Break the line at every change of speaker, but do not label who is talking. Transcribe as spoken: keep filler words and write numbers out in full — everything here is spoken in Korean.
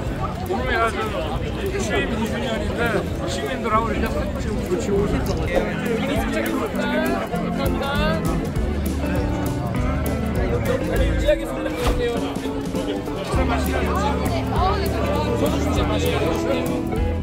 오늘 아주 취임 이 주년인데 시민들하고 이렇게 사진 찍고 같이 오셨어요.
감사합니다. 이야기했습니다.
진짜 맛있게 하셨어요.
저도 진짜 맛있게 하셨어요.